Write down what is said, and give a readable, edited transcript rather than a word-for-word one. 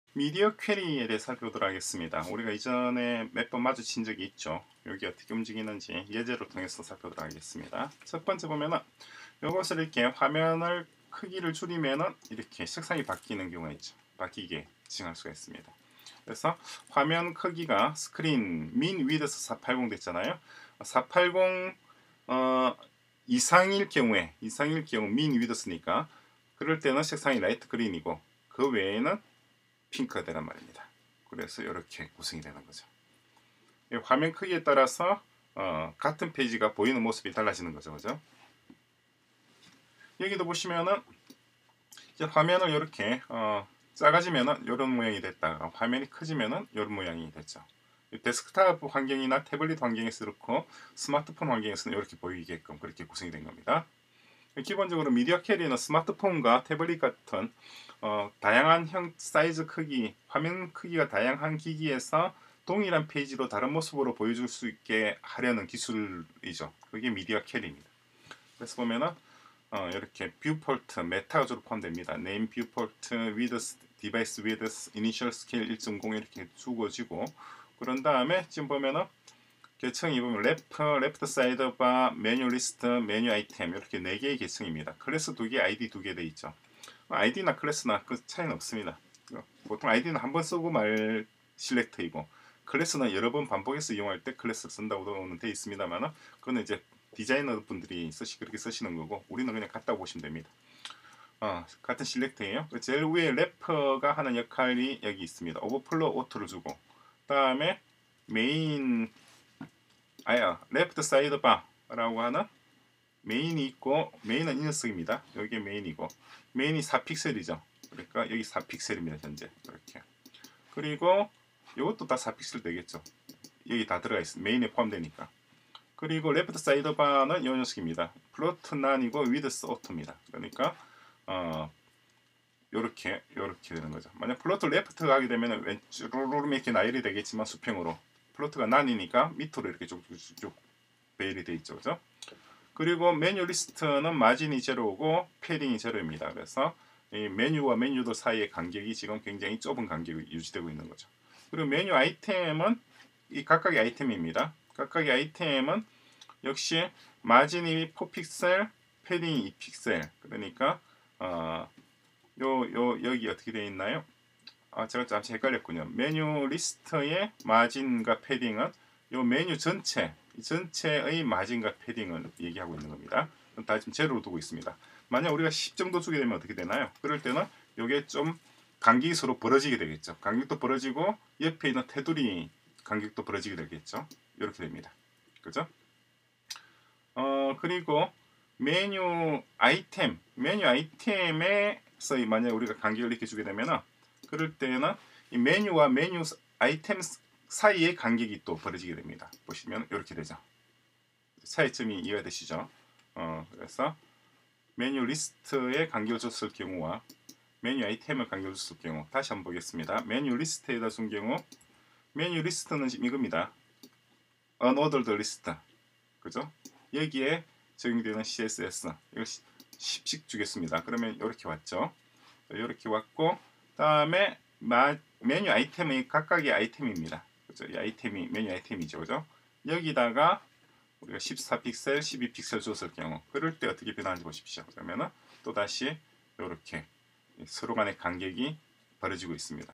미디어 퀘리에 대해 살펴보도록 하겠습니다. 우리가 이전에 몇 번 마주친 적이 있죠. 여기 어떻게 움직이는지 예제를 통해서 살펴보도록 하겠습니다. 첫 번째 보면은 이것을 이렇게 화면을 크기를 줄이면은 이렇게 색상이 바뀌는 경우가 있죠. 바뀌게 지정할 수가 있습니다. 그래서 화면 크기가 스크린 민 위드스 480 됐잖아요. 480 이상일 경우 민 위드스니까 그럴 때는 색상이 라이트 그린이고 그 외에는 핑크가 되란 말입니다. 그래서 이렇게 구성이 되는 거죠. 화면 크기에 따라서 같은 페이지가 보이는 모습이 달라지는 거죠. 그죠? 여기도 보시면은 이제 화면을 이렇게 작아지면은 이런 모양이 됐다가 화면이 커지면은 이런 모양이 됐죠. 데스크탑 환경이나 태블릿 환경에서 그렇고 스마트폰 환경에서는 이렇게 보이게끔 그렇게 구성이 된 겁니다. 기본적으로 미디어 캐리는 스마트폰과 태블릿 같은 다양한 사이즈 크기, 화면 크기가 다양한 기기에서 동일한 페이지로 다른 모습으로 보여줄 수 있게 하려는 기술이죠. 그게 미디어 캐리입니다. 그래서 보면은 이렇게 뷰포트, 메타가 주로 포함됩니다. 네임 뷰포트, 위드스, 디바이스 위드스, 이니셜 스케일 1.0 이렇게 주어지고 그런 다음에 지금 보면은 계층이 보면 레프트 사이드 바, 메뉴 리스트, 메뉴 아이템 이렇게 4개의 계층입니다. 클래스 2개, 아이디 2개 돼 있죠. 아이디나 클래스나 그 차이는 없습니다. 보통 아이디는 한 번 쓰고 말 실렉트이고 클래스는 여러 번 반복해서 이용할 때 클래스를 쓴다고는 돼 있습니다만 그거는 이제 디자이너 분들이 그렇게 쓰시는 거고 우리는 그냥 갖다 보시면 됩니다. 같은 실렉트예요. 제일 위에 래퍼가 하는 역할이 여기 있습니다. 오버플로 오토를 주고 다음에 메인 레프트 사이드 바라고 하는 메인이 있고 메인은 이 녀석입니다. 여기 메인이고 메인이 4픽셀이죠. 그러니까 여기 4픽셀입니다. 현재 이렇게. 그리고 이것도 다 4픽셀 되겠죠. 여기 다 들어가 있습니다. 메인에 포함되니까. 그리고 레프트 사이드 바는 이 녀석입니다. 플로트 난이고 위드스 오토입니다. 그러니까 요렇게 되는 거죠. 만약 플로트 레프트가 하게 되면 왼쪽으로 이렇게 나열이 되겠지만 수평으로 플로트가 난이니까 밑으로 이렇게 쭉쭉쭉 배열이 돼 있죠. 그죠? 그리고 메뉴 리스트는 마진이 제로고 패딩이 제로입니다. 그래서 이 메뉴와 메뉴도 사이의 간격이 지금 굉장히 좁은 간격이 유지되고 있는 거죠. 그리고 메뉴 아이템은 이 각각의 아이템입니다. 각각의 아이템은 역시 마진이 4픽셀, 패딩이 2픽셀. 그러니까 여기 어떻게 되어 있나요? 제가 잠시 헷갈렸군요. 메뉴 리스트의 마진과 패딩은 요 메뉴 전체의 마진과 패딩을 얘기하고 있는 겁니다. 다 지금 제로로 두고 있습니다. 만약 우리가 10 정도 주게 되면 어떻게 되나요? 그럴 때는 이게 좀 간격이 서로 벌어지게 되겠죠. 간격도 벌어지고 옆에 있는 테두리 간격도 벌어지게 되겠죠. 이렇게 됩니다. 그죠? 그리고 메뉴 아이템에서 만약 우리가 간격을 이렇게 주게 되면은 그럴 때는 이 메뉴와 메뉴 아이템 사이의 간격이 또 벌어지게 됩니다. 보시면 이렇게 되죠. 차이점이 이해가 되시죠? 그래서 메뉴 리스트에 간격을 줬을 경우와 메뉴 아이템을 간격을 줬을 경우 다시 한번 보겠습니다. 메뉴 리스트에다 준 경우 메뉴 리스트는 지금 이겁니다. unordered list 그죠? 여기에 적용되는 CSS 이걸 10씩 주겠습니다. 그러면 이렇게 왔죠. 이렇게 왔고 다음에 메뉴 아이템의 각각의 아이템입니다. 그죠? 이 아이템이 메뉴 아이템이죠. 그죠? 여기다가 우리가 14픽셀, 12픽셀 줬을 경우 그럴 때 어떻게 변하는지 보십시오. 그러면은 또 다시 이렇게 서로 간의 간격이 벌어지고 있습니다.